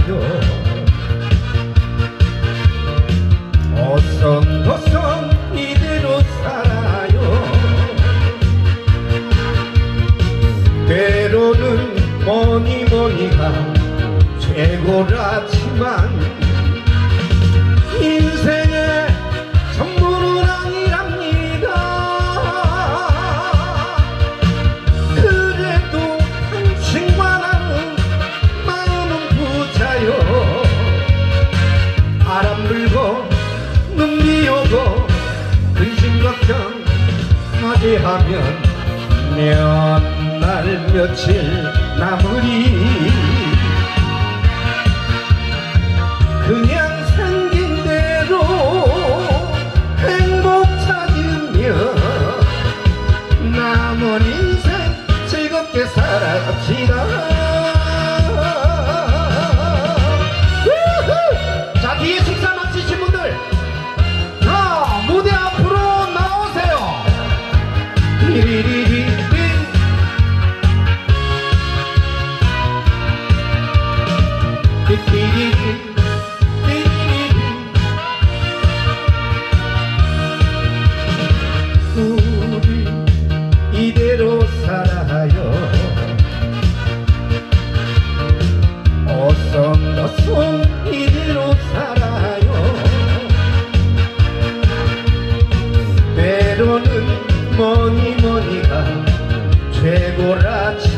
어성어성 이대로 살아요. 때로는 뭐니가 최고라지만 인생의 전부는 아니랍니다. 그래도 당신과 나는 마음은 부자요. 바람 불고 눈 비오고 근심 걱정 맞이하면 몇 날 며칠 남으리. 그냥 생긴 대로 행복 찾으며 남은 인생 즐겁게 살아갑시다. 자, 뒤에 식사 마치신 분들 무대 앞으로 나오세요. 리리리리 우리 이대로 살아요. 어성어성 이대로 살아요. 때로는 뭐니가 최고라지